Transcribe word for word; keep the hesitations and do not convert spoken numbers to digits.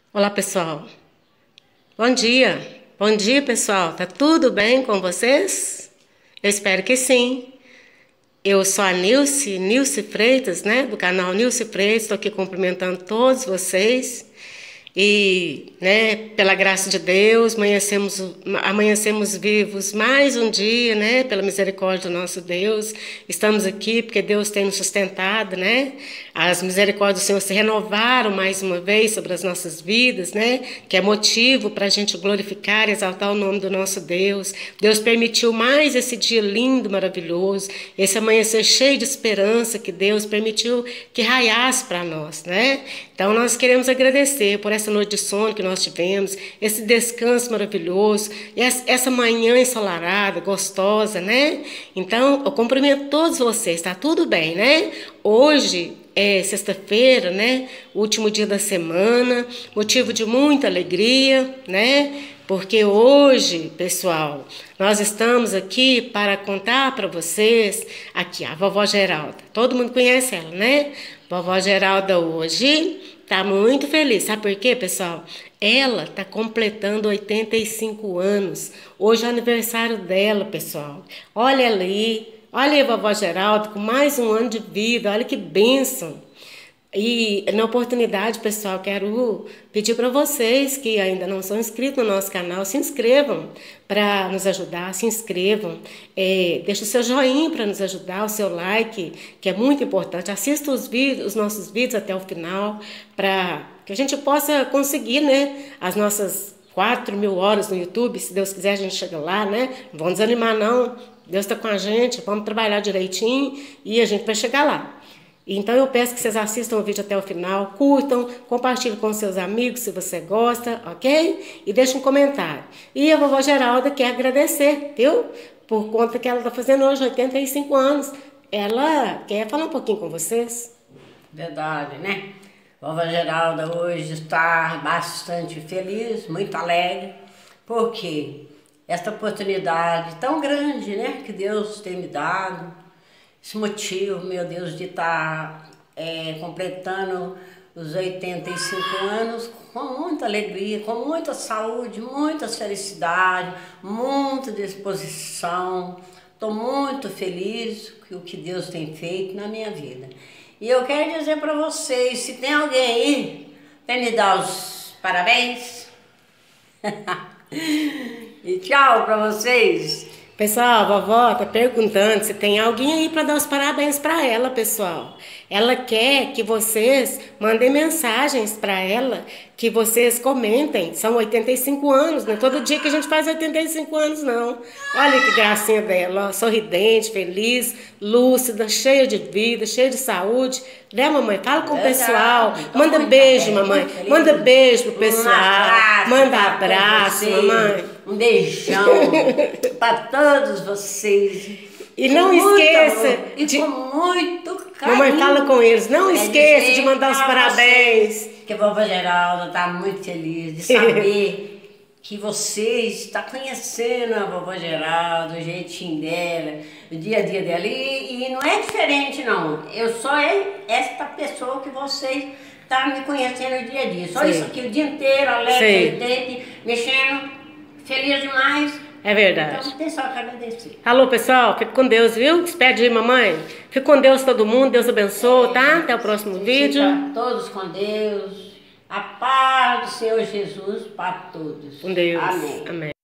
Olá, pessoal. Bom dia. Bom dia, pessoal. Tá tudo bem com vocês? Eu espero que sim. Eu sou a Nilce, Nilce Freitas, né? Do canal Nilce Freitas. Estou aqui cumprimentando todos vocês. E, né, pela graça de Deus, amanhecemos, amanhecemos vivos mais um dia, né, pela misericórdia do nosso Deus. Estamos aqui porque Deus tem nos sustentado, né? As misericórdias do Senhor se renovaram mais uma vez sobre as nossas vidas, né? Que é motivo para a gente glorificar e exaltar o nome do nosso Deus. Deus permitiu mais esse dia lindo, maravilhoso, esse amanhecer cheio de esperança que Deus permitiu que raiasse para nós, né? Então nós queremos agradecer por essa noite de sono que nós tivemos, esse descanso maravilhoso, essa manhã ensolarada, gostosa, né? Então, eu cumprimento todos vocês, tá tudo bem, né? Hoje é sexta-feira, né? Último dia da semana, motivo de muita alegria, né? Porque hoje, pessoal, nós estamos aqui para contar para vocês, aqui a vovó Geralda, todo mundo conhece ela, né? Vovó Geralda hoje tá muito feliz, sabe por quê, pessoal? Ela tá completando oitenta e cinco anos, hoje é o aniversário dela, pessoal. Olha ela aí, olha aí a vovó Geralda com mais um ano de vida, olha que bênção. E na oportunidade, pessoal, quero pedir para vocês que ainda não são inscritos no nosso canal, se inscrevam para nos ajudar, se inscrevam, é, deixa o seu joinha para nos ajudar, o seu like, que é muito importante. Assista os vídeos, os nossos vídeos até o final, para que a gente possa conseguir, né, as nossas quatro mil horas no YouTube. Se Deus quiser, a gente chega lá, né? Não vamos desanimar, não. Deus está com a gente, vamos trabalhar direitinho e a gente vai chegar lá. Então eu peço que vocês assistam o vídeo até o final, curtam, compartilhem com seus amigos se você gosta, ok? E deixem um comentário. E a vovó Geralda quer agradecer, viu? Por conta que ela está fazendo hoje oitenta e cinco anos. Ela quer falar um pouquinho com vocês. Verdade, né? Vovó Geralda hoje está bastante feliz, muito alegre, porque esta oportunidade tão grande, né, que Deus tem me dado, esse motivo, meu Deus, de estar é, completando os oitenta e cinco anos com muita alegria, com muita saúde, muita felicidade, muita disposição. Estou muito feliz com o que Deus tem feito na minha vida. E eu quero dizer para vocês, se tem alguém aí, vem me dar os parabéns. E tchau para vocês. Pessoal, a vovó tá perguntando se tem alguém aí para dar os parabéns para ela, pessoal. Ela quer que vocês mandem mensagens para ela, que vocês comentem. São oitenta e cinco anos, não é todo dia que a gente faz oitenta e cinco anos, não. Olha que gracinha dela, ó, sorridente, feliz, lúcida, cheia de vida, cheia de saúde. Né, mamãe? Fala com o pessoal. Manda beijo, mamãe. Manda beijo pro pessoal. Manda abraço, mamãe. Um beijão para todos vocês. E não esqueça e de... com muito carinho. Mamãe, fala com eles. Não É esqueça de mandar os parabéns. Vocês, que a vovó Geralda está muito feliz de saber que você está conhecendo a vovó Geralda, o jeitinho dela, o dia a dia dela. E, e não é diferente, não. Eu sou esta pessoa que vocês estão me conhecendo o dia a dia. Só Sim. isso aqui o dia inteiro, alegre, contente, mexendo, feliz demais. É verdade. Então, pessoal, quero agradecer. Alô, pessoal, fique com Deus, viu? Despede aí, mamãe. Fique com Deus todo mundo, Deus abençoe, tá? Até o próximo vídeo. Fica todos com Deus. A paz do Senhor Jesus para todos. Com Deus. Amém. Amém.